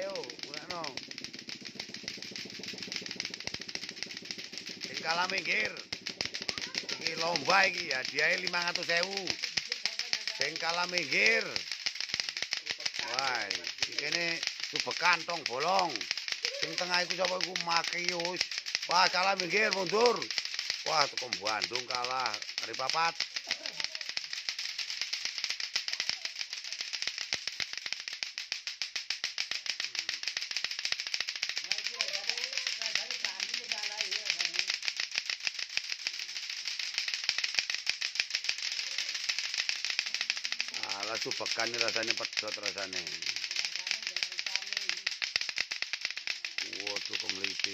ayo, mulakno. Sing kalah minggir. Iki lomba iki hadiahe 500.000. Sing kalah minggir. Wah, iki kene subekan tong bolong. Sing tengah iku sapa iku Makius. Wah, kalah minggir mundur. Wah, tekom Bandung kalah. Hari papat. Alah subekan ini rasanya pedot rasanya. Waduh kemliti.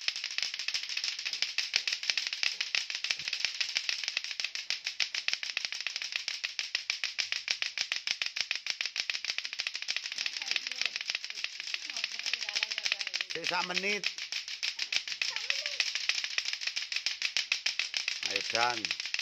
Sak menit. Ayo Dan.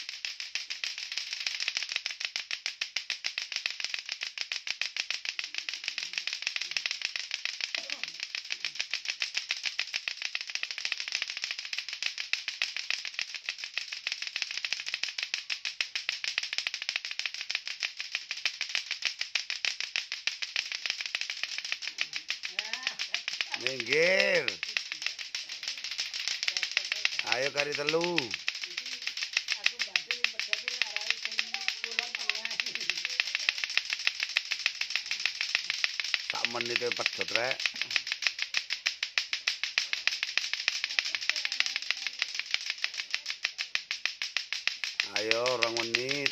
Minggir. Ayo kari telu. Sak menit pedot rek. Ayo 2 menit.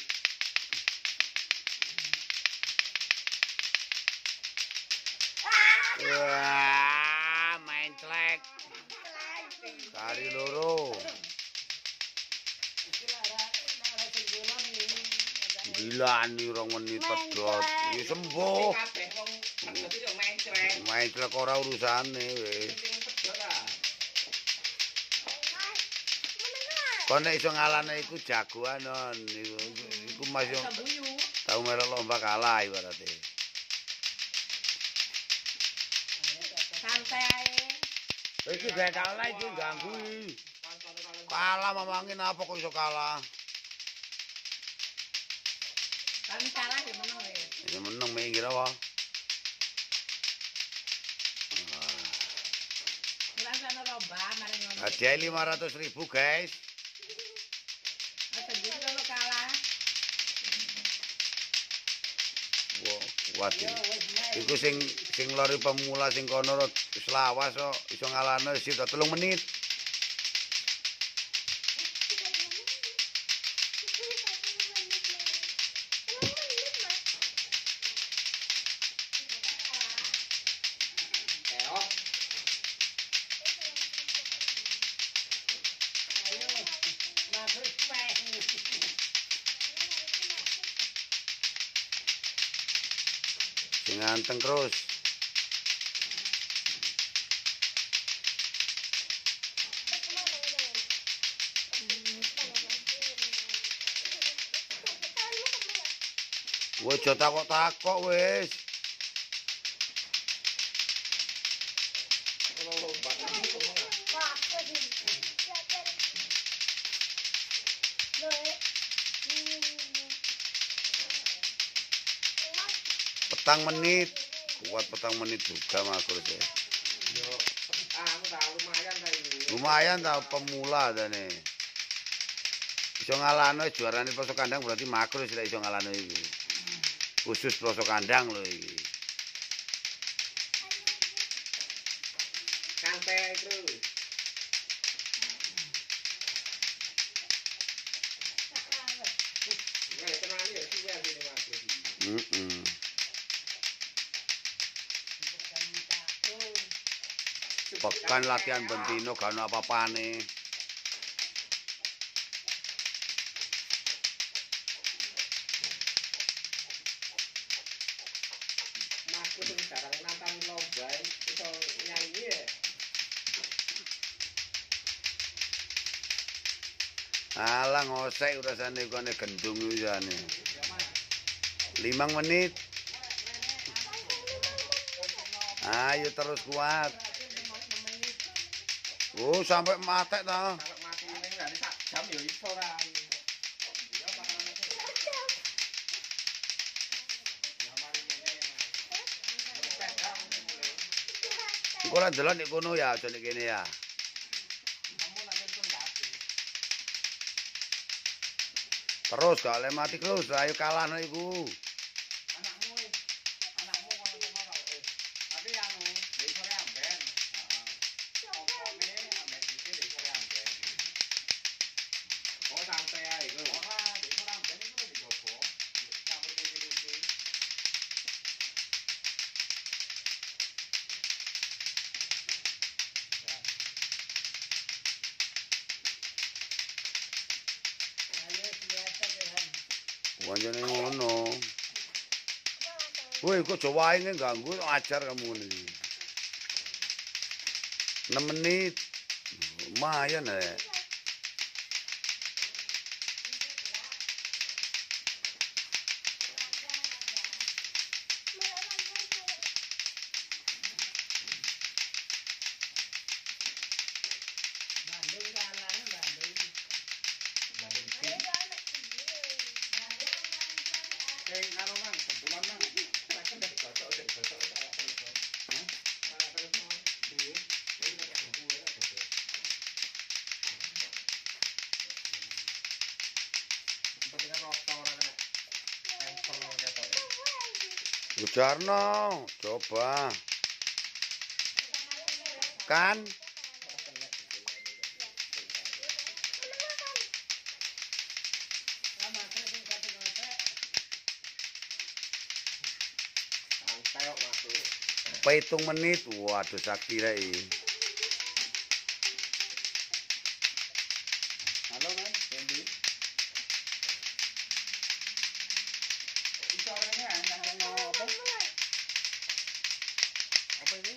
Wah, main celek. Kari loro. Gila nih 2 menit pedot. Iki sembuh. Main celek ora urusane wis. Kon nek iso ngalahne iku jagoan non. Iku Mas yo tau melok lomba kalah ibarate. Santai ae. Iki gak kalah iki ganggu. Kalah mamangin apa kok iso kalah? Kan kalah ya meneng ya. Ya meneng minggir apa? Mulai sana lomba mari ngono. Hadiah 500.000 guys. Masa gitu kalau kalah. Wah, waduh. Iku sing lori pemula sing kono wis lawas kok iso ngalahno wis 3 menit. Sing anteng terus. Woi, aja takok-takok wis. Petang menit, kuat petang menit juga makro sih. Lumayan tau pemula dane. Iso ngalahno juarane Pelosok Kandang berarti makro sih iso ngalahno iku. Khusus Pelosok Kandang lho iki. Santai terus. Pekan latihan bentino gak ono apa-apane. Masku sing sekarang nantang lomba iso nyanyi ya. Alah ngosek urasane kene gendung wisane. 5 menit. Ayo terus kuat. Oh, sampai mati ta. Sampai mati ini enggak sak jam ya iso ra. Engko ora ndelok nek kono ya, aja nek kene ya. Terus gak oleh mati terus, ayo kalah no iku. Anakmu kono kono tapi anu di sore amben. Heeh. Opone ambek iki di sore amben. Oh santai ae iku. Ora, di sore amben iku di jopo. Campur kunci-kunci. Wanjane ngono. Woi, kok Jawa ini ganggu ajar kamu ini. 6 menit. Lumayan ya. Sing anu Mang, sembulan Mang. Kan dak cocok sik cocok. Bujarno, coba. Kan? Hitung menit, waduh sakti rai. Halo Mas, Dendi. Iso rene yang apa? Apa ini?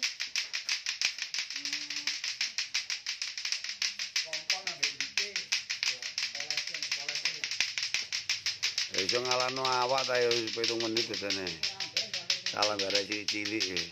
Kompon ambek iki. Ya, olesin. Iso ngalahno awak ta ya hitung menit biasane. Salah bare cilik-cilik wis.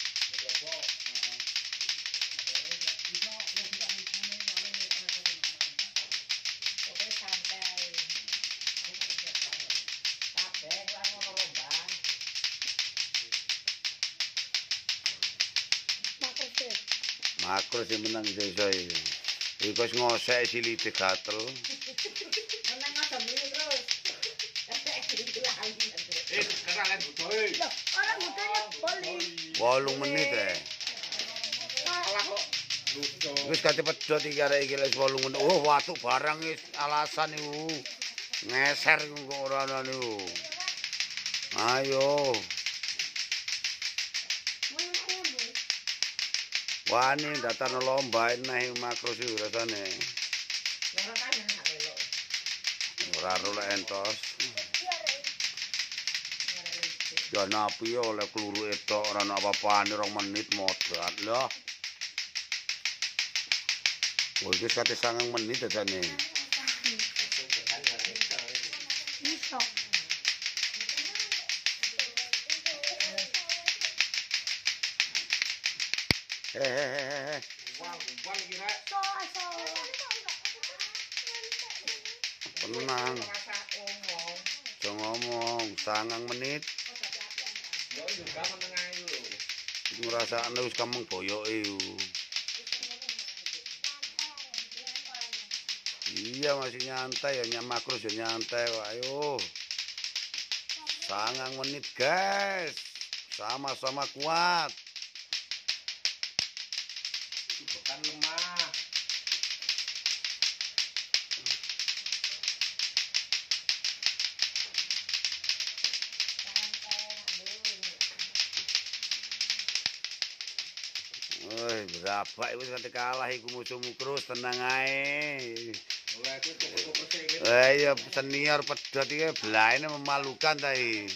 Makro sing menang iso iki. Iku wis ngosek silite gatel. Menang aja muni terus. Sekarang butuh. Orang butuhnya boli. 8 menit Kalah kok. Lucu. Wis kate pedhot iki arek iki wis 8 menit. Oh, watu barang wis alasan iku. Ngeser iku kok ora ana niku. Ayo. Wani datang lomba neh makro sih rasane. Ora role entos. Ya napi oleh keluru etok ora ana apa-apane 2 menit modal lho. Oh iki kate 9 menit jane. Iso. Gumpal iki rek. Tenang. Aja ngomong 9 menit. Yo juga meneng ae lho. Ngrasakne wis kameng boyoke yo. Iya masih nyantai ya makro ya nyantai kok. Ayo. 9 menit guys. Sama-sama kuat. Bukan lemah. Woi, berapa iku kate kalah iku musuhmu terus tenang ae. Oleh aku cukup persik. Iya senior pedhot iki blaene memalukan ta iki.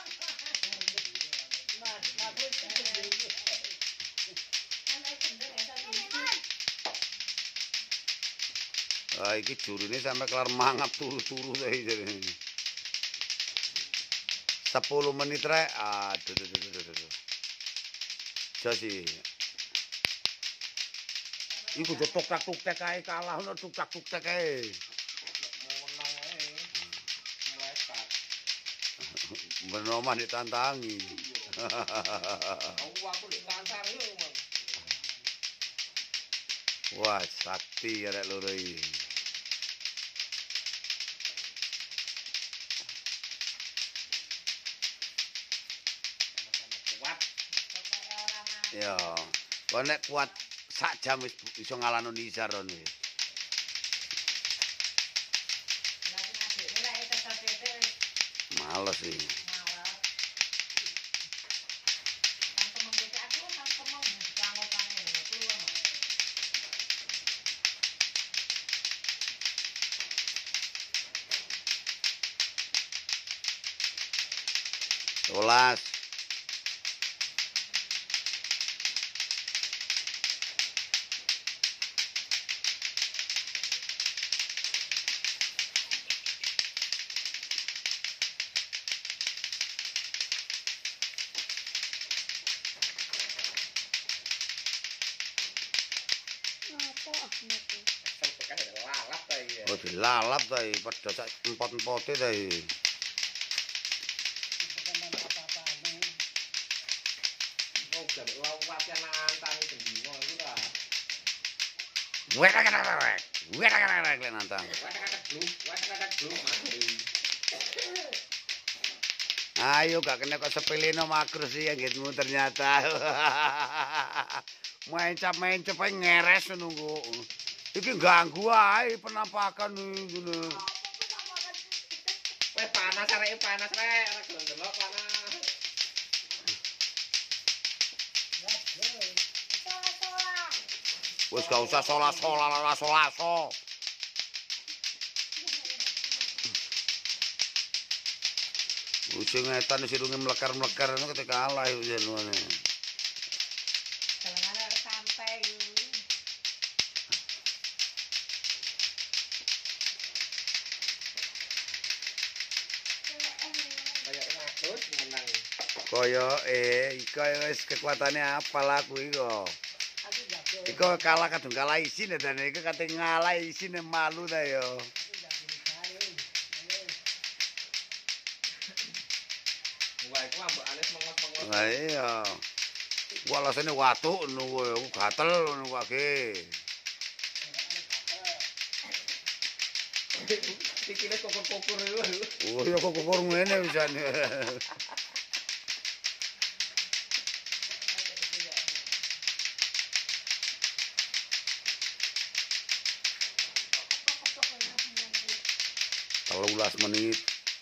Ah iki jurune sampe kelar mangap turu-turu ta iki. 10 menit rek. Aduh. bisa sih. Iku tuk-tak ae kalah ono tuk-tak ae. Mau menang ae. Melekat. Benomah ditantangi. Aku ditantar yo, Mang. Wah, sakti arek loro iki. Kuat. Ya, kok nek kuat sak jam wis iso ngalahno Nizar ngono. Males sih. Tolas. Oh dilalap ta iki padha sak empot-empote ta iki. Oh, jan lawatnya nantang itu dino iku ta. Wek nantang. Wek mati. Ayo gak kena kok sepeleno makro sih anggitmu ternyata. Main cap ngeres nunggu. Iki ganggu ae penampakan iki lho. Wes panas rek, ora gelem delok panas. Wis gak usah solaso. Wis ngetan sirunge mlekar-mlekar ngono ketika kalah yo ngene. Santai. Kayak ngatus menang. Koyoke iku wis kekuatane apal aku iku. Iku kalah kadung kalah isin dan iku kate ngalah isine malu ta yo. Wah, iku ambek alis mengos-mengos. Lah iya. Ku alasane watuk ngono aku gatel ngono kake. Sikile kokor-kokor iku. Oh ya kok kokor ngene wisane. Telulas menit.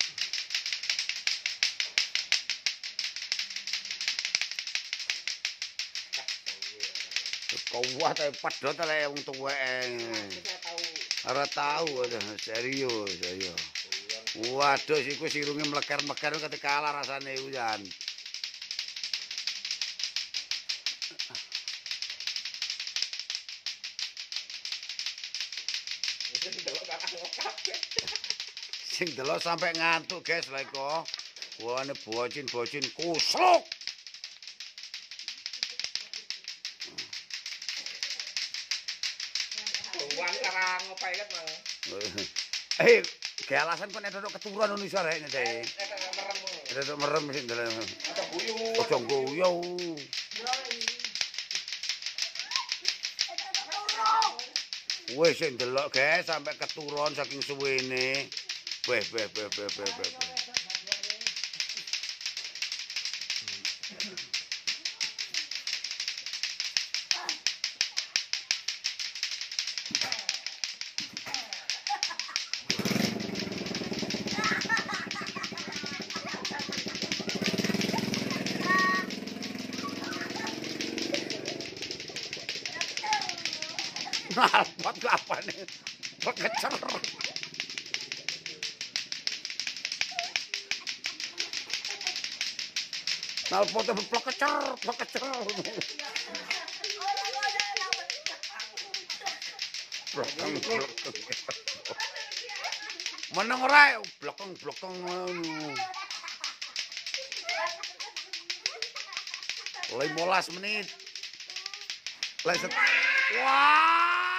Kuat ae pedhot ae wong tuwek. Ora tahu serius. Waduh iku sirunge mleker-mleker ketika kalah rasane ujan. Sing delok sampai ngantuk guys lha kok. Wane bocin kusuk. Wan cara ngopai kan, Mang. Kayak alasan kok nek dodok keturunan Indonesia rek ngene. Dodok merem sing delok. Ada guyu. Ojo guyu. Wis sing delok guys sampai keturun saking suwene. Weh. Nalpot apa nih? Pekecer. Nalpotnya pekecer. Meneng ora blokong ngono. 15 menit. Wah.